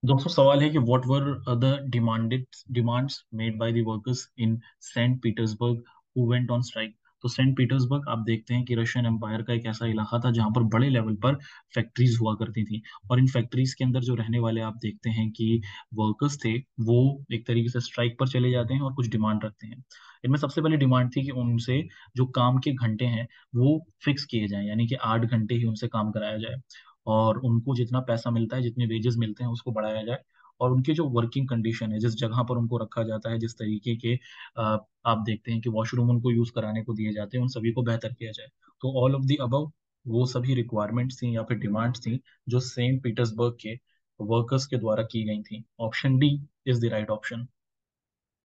दोस्तों सवाल है कि what were the demands made by the workers in सेंट पीटर्सबर्ग हु वेंट ऑन स्ट्राइक। तो सेंट पीटर्सबर्ग आप देखते हैं कि रशियन एम्पायर का एक ऐसा इलाका था जहां पर बड़े लेवल पर फैक्ट्रीज हुआ करती थी। और इन फैक्ट्रीज के अंदर जो रहने वाले आप देखते हैं कि वर्कर्स थे, वो एक तरीके से स्ट्राइक पर चले जाते हैं और कुछ डिमांड रखते हैं। इनमें सबसे पहली डिमांड थी कि उनसे जो काम के घंटे हैं वो फिक्स किए जाएं, यानी कि 8 घंटे ही उनसे काम कराया जाए और उनको जितना पैसा मिलता है, जितने वेजेस मिलते हैं, उसको बढ़ाया जाए। और उनकी जो वर्किंग कंडीशन है, जिस जगह पर उनको रखा जाता है, जिस तरीके के आप देखते हैं कि वॉशरूम उनको यूज कराने को दिए जाते हैं, उन सभी को बेहतर किया जाए। तो ऑल ऑफ दी अबव वो सभी रिक्वायरमेंट्स थी या फिर डिमांड्स थी जो सेंट पीटर्सबर्ग के वर्कर्स के द्वारा की गई थी। Option D is the right option.